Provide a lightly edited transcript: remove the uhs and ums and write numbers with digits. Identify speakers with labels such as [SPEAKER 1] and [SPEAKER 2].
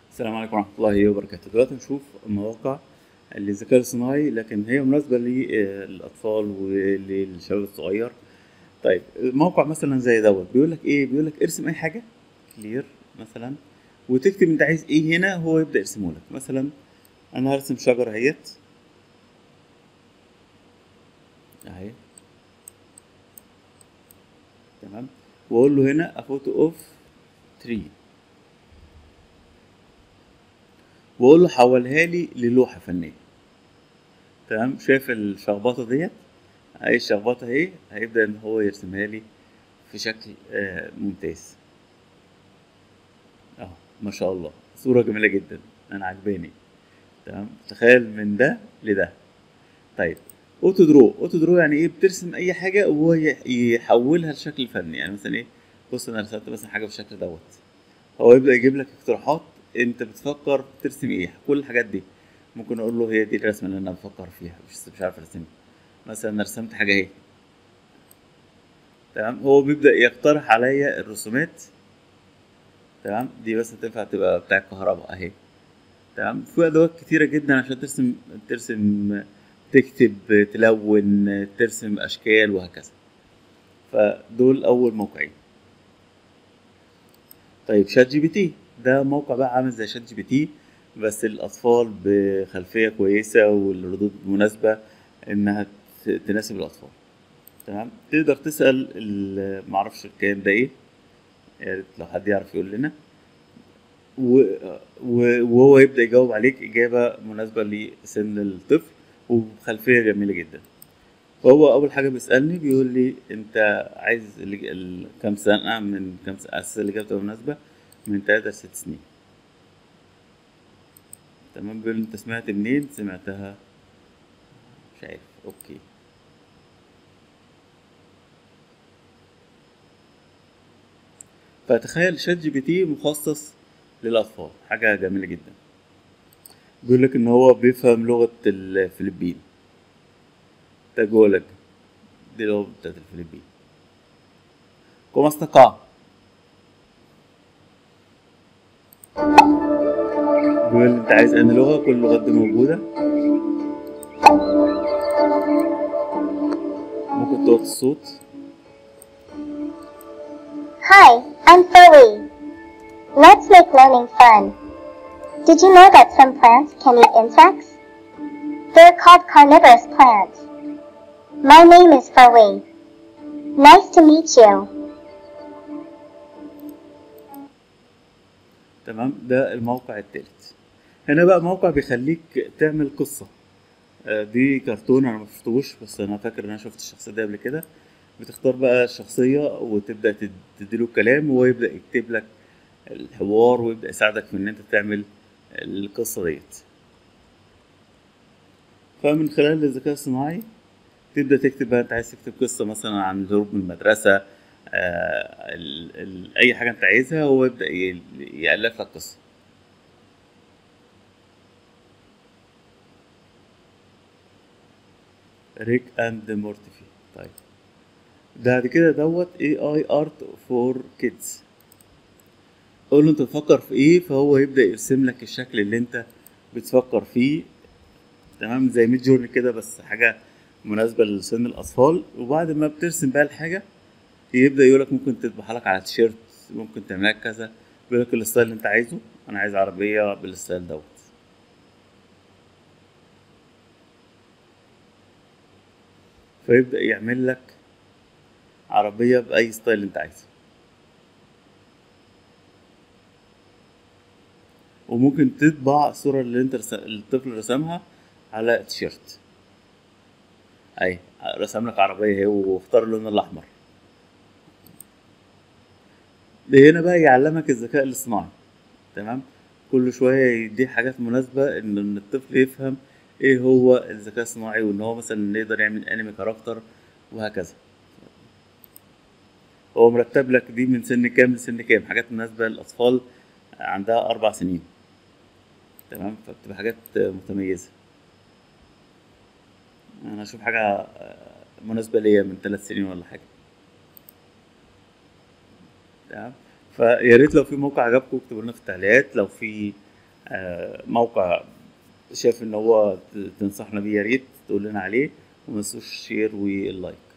[SPEAKER 1] السلام عليكم ورحمة الله وبركاته. دلوقتي نشوف مواقع للذكاء الصناعي، لكن هي مناسبة للأطفال وللشباب الصغير. طيب موقع مثلا زي دوت بيقول لك ايه؟ بيقول لك ارسم اي حاجة كلير مثلا، وتكتب انت عايز ايه هنا، هو يبدأ يرسمه لك. مثلا انا هرسم شجرة اهيت اهي، تمام، واقول له هنا افوتو اوف تري، واقول له حولها لي للوحة فنية. تمام، شايف الشخبطة ديت؟ اي الشخبطة اهي، هيبدأ ان هو يرسمها لي في شكل ممتاز. اه، ما شاء الله، صورة جميلة جدا، انا عجباني. تمام، تخيل من ده لده. طيب اوتو درو، اوتو درو يعني ايه؟ بترسم اي حاجة وهو يحولها لشكل فني. يعني مثلا ايه؟ بص انا رسمت مثلا حاجة بالشكل دوت، هو يبدأ يجيب لك اقتراحات. انت بتفكر ترسم ايه؟ كل الحاجات دي ممكن اقول له هي دي الرسمة اللي انا بفكر فيها، مش عارف ارسمها. مثلا انا رسمت حاجة اهي، تمام، هو بيبدأ يقترح عليا الرسومات. تمام، دي بس تنفع تبقى بتاع الكهرباء اهي. تمام، في ادوات كتيره جدا عشان ترسم، تكتب، تلون، ترسم اشكال وهكذا. فدول اول موقعين. طيب شات جي بي تي ده موقع بقى عامل زي شات جي بي تي، بس الاطفال بخلفيه كويسه والردود مناسبه، انها تناسب الاطفال. تمام، تقدر تسال معرفش الكلام ده ايه، يا ريت لو حد يعرف يقول لنا. و... وهو يبدأ يجاوب عليك إجابة مناسبة لسن الطفل وبخلفية جميلة جدا. فهو أول حاجة بيسألني، بيقول لي أنت عايز كام سنة، من كام سنة أساس الإجابة تبقى مناسبة، من 3 ل6 سنين. تمام، بيقول لي أنت سمعت منين؟ سمعتها مش عارف. أوكي. فتخيل شات جي بي تي مخصص للأطفال، حاجة جميلة جدا. بيقول لك إن هو بيفهم لغة الفلبين. تاجولج، دي اللغة بتاعت الفلبين. كما استقع، بيقول لي انت عايز انهي لغه، كل اللغات دي موجوده. ممكن توطي الصوت.
[SPEAKER 2] Hi, I'm Chloe. Let's make learning fun. Did you know that some plants can eat insects? They're called carnivorous plants. My name is Chloe. Nice to meet you.
[SPEAKER 1] تمام، ده الموقع التالت. هنا بقى موقع بيخليك تعمل قصه. دي كرتون انا ما شفتوش، بس انا فاكر ان انا شفت الشخصيه دي قبل كده. بتختار بقى الشخصيه وتبدا تديله الكلام، وهو يبدا يكتب لك الحوار، ويبدا يساعدك في ان انت تعمل القصه ديت. فمن خلال الذكاء الصناعي تبدأ تكتب بقى، انت عايز تكتب قصة مثلا عن الهروب من المدرسة، أي حاجة انت عايزها، هو يبدأ يألف لك قصة. ريك اند مورتيفي. طيب بعد كده دوت اي اي ارت فور كيدز. قول له انت بتفكر في ايه، فهو يبدأ يرسم لك الشكل اللي انت بتفكر فيه. تمام، زي ميد جورني كده، بس حاجة مناسبة لسن الأطفال. وبعد ما بترسم بقى الحاجة، يبدأ يقولك ممكن تطبعها لك على تيشيرت، ممكن تعملها كذا، بيقولك الستايل اللي انت عايزه. انا عايز عربية بالستايل دوت، فيبدأ يعمل لك عربية بأي ستايل انت عايزه. وممكن تطبع الصورة اللي الطفل رسمها على تيشيرت. اي، رسم لك عربية اهي، واختار اللون الأحمر. ده هنا بقى يعلمك الذكاء الاصطناعي. تمام، كل شوية يديه حاجات مناسبة إن الطفل يفهم إيه هو الذكاء الصناعي، وإن هو مثلا يقدر يعمل أنمي كاركتر وهكذا. هو مرتب لك دي من سن كام لسن كام، حاجات مناسبة للأطفال عندها 4 سنين. تمام، فبتبقى حاجات متميزة. أنا أشوف حاجة مناسبة ليا من 3 سنين ولا حاجة. تمام، فيا ريت لو في موقع عجبكم اكتبوا لنا في التعليقات. لو في موقع شايف ان هو تنصحنا بيه، يا ريت تقول لنا عليه، وما تنسوش الشير واللايك.